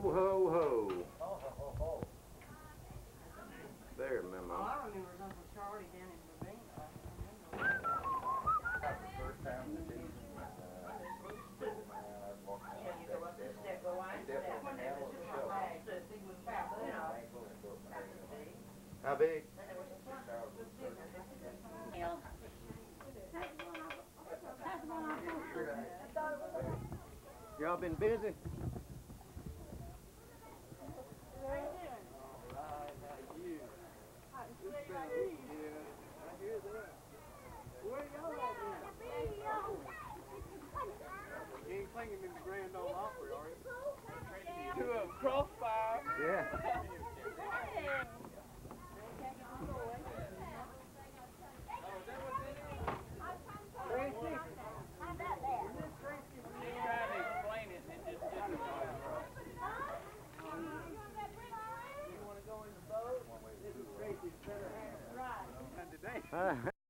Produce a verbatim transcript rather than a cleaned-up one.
ho, ho. Oh, ho, ho, ho. There, Memo. Well, I remember Uncle Charlie down in Savannah. That was the first time in the season. Uh, man, I was walking out You go up this step, go on. He definitely One had that a was just show. like that, so he was back, you know. Ankle and broke my leg. How big? Y'all been busy? You ain't singing in the Grand Ole Opry, are you? To a crossfire. Yeah. Tracy. She's trying to explain it and it just didn't quite right. You want to go in the boat? This is Tracy's better half. Right. And today.